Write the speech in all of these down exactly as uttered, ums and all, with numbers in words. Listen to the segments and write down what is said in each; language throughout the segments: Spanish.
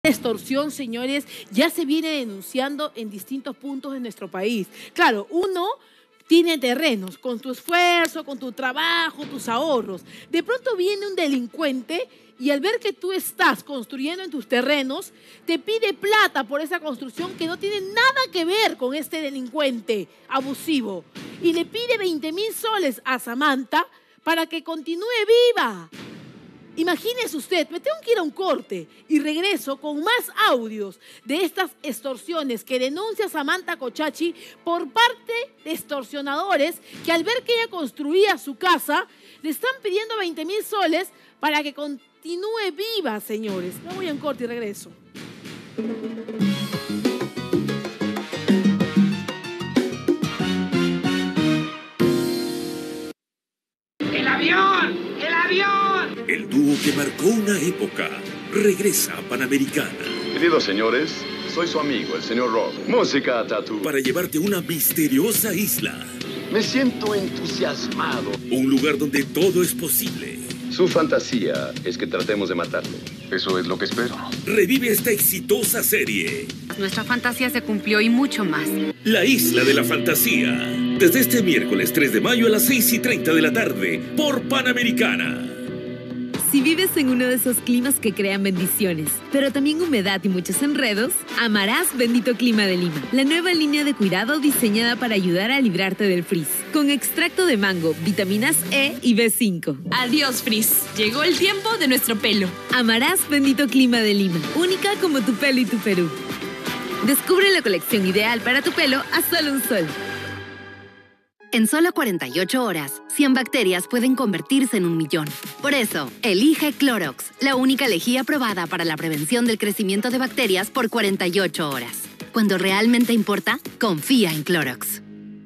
Extorsión, señores, ya se viene denunciando en distintos puntos de nuestro país. Claro, uno tiene terrenos, con tu esfuerzo, con tu trabajo, tus ahorros. De pronto viene un delincuente y al ver que tú estás construyendo en tus terrenos, te pide plata por esa construcción que no tiene nada que ver con este delincuente abusivo. Y le pide veinte mil soles a Samantha para que continúe viva. Imagínese usted, me tengo que ir a un corte y regreso con más audios de estas extorsiones que denuncia Samantha Cochachi por parte de extorsionadores que al ver que ella construía su casa, le están pidiendo veinte mil soles para que continúe viva, señores. Me voy a un corte y regreso. ¡El avión! ¡El avión! El dúo que marcó una época regresa a Panamericana. Queridos señores, soy su amigo, el señor Rob. Música, Tatu. Para llevarte a una misteriosa isla. Me siento entusiasmado. Un lugar donde todo es posible. Su fantasía es que tratemos de matarlo. Eso es lo que espero. Revive esta exitosa serie. Nuestra fantasía se cumplió y mucho más. La Isla de la Fantasía. Desde este miércoles tres de mayo a las seis y treinta de la tarde por Panamericana. Si vives en uno de esos climas que crean bendiciones, pero también humedad y muchos enredos, amarás Bendito Clima de Lima, la nueva línea de cuidado diseñada para ayudar a librarte del frizz, con extracto de mango, vitaminas E y B cinco. Adiós, frizz. Llegó el tiempo de nuestro pelo. Amarás Bendito Clima de Lima, única como tu pelo y tu Perú. Descubre la colección ideal para tu pelo a solo un sol. En solo cuarenta y ocho horas, cien bacterias pueden convertirse en un millón. Por eso, elige Clorox, la única lejía aprobada para la prevención del crecimiento de bacterias por cuarenta y ocho horas. Cuando realmente importa, confía en Clorox.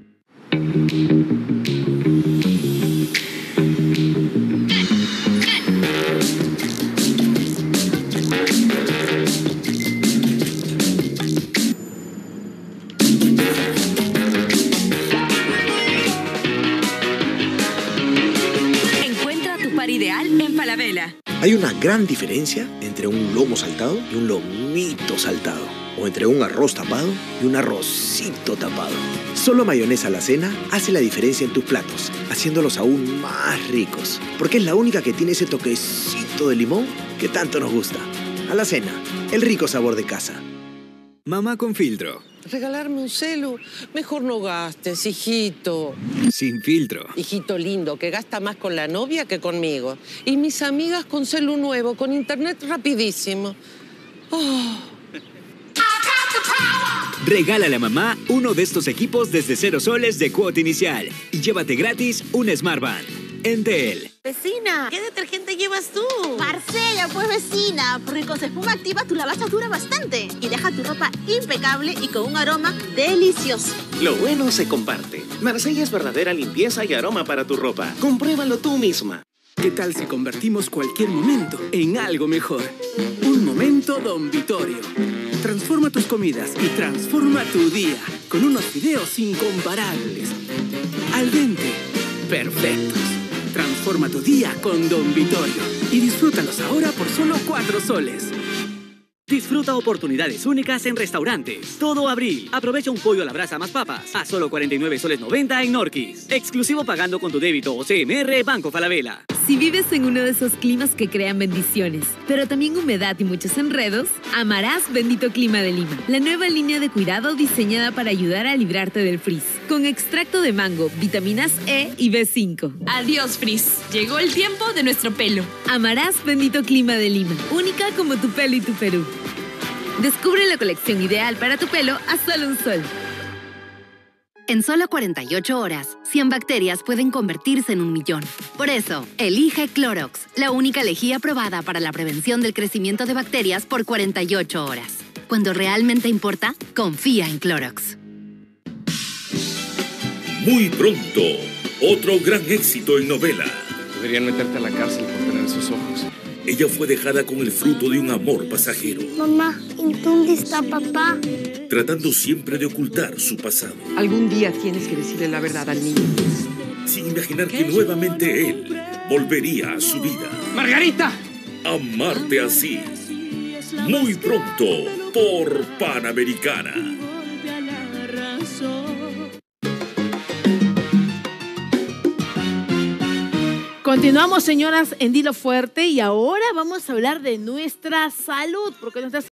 Ideal en Falabella. Hay una gran diferencia entre un lomo saltado y un lomito saltado, o entre un arroz tapado y un arrocito tapado. Solo Mayonesa Alacena hace la diferencia en tus platos, haciéndolos aún más ricos, porque es la única que tiene ese toquecito de limón que tanto nos gusta. Alacena, el rico sabor de casa. Mamá con filtro. Regalarme un celu. Mejor no gastes, hijito. Sin filtro. Hijito lindo, que gasta más con la novia que conmigo. Y mis amigas con celu nuevo, con internet rapidísimo. Oh. Regálale a mamá uno de estos equipos desde cero soles de cuota inicial y llévate gratis un Smartband. Entel. Vecina, ¿qué detergente llevas tú? Marsella, pues vecina, porque con su espuma activa tu lavaza dura bastante y deja tu ropa impecable y con un aroma delicioso. Lo bueno se comparte. Marsella es verdadera limpieza y aroma para tu ropa. Compruébalo tú misma. ¿Qué tal si convertimos cualquier momento en algo mejor? Un momento Don Vittorio. Transforma tus comidas y transforma tu día con unos fideos incomparables. Al dente, perfectos. Transforma tu día con Don Vittorio y disfrútalos ahora por solo cuatro soles. Disfruta oportunidades únicas en restaurantes. Todo abril. Aprovecha un pollo a la brasa más papas a solo cuarenta y nueve soles noventa en Norquis. Exclusivo pagando con tu débito o C M R Banco Falabella. Si vives en uno de esos climas que crean bendiciones, pero también humedad y muchos enredos, amarás Bendito Clima de Lima, la nueva línea de cuidado diseñada para ayudar a librarte del frizz, con extracto de mango, vitaminas E y B cinco. Adiós, frizz. Llegó el tiempo de nuestro pelo. Amarás Bendito Clima de Lima, única como tu pelo y tu Perú. Descubre la colección ideal para tu pelo a solo un sol. En solo cuarenta y ocho horas, cien bacterias pueden convertirse en un millón. Por eso, elige Clorox, la única lejía aprobada para la prevención del crecimiento de bacterias por cuarenta y ocho horas. Cuando realmente importa, confía en Clorox. Muy pronto, otro gran éxito en novela. Deberían meterte a la cárcel por tener esos ojos. Ella fue dejada con el fruto de un amor pasajero. Mamá, ¿y dónde está papá? Tratando siempre de ocultar su pasado. Algún día tienes que decirle la verdad al niño. Sin imaginar que nuevamente él volvería a su vida. ¡Margarita! Amarte así. Muy pronto por Panamericana. Continuamos, señoras, en Dilo Fuerte, y ahora vamos a hablar de nuestra salud, porque nuestra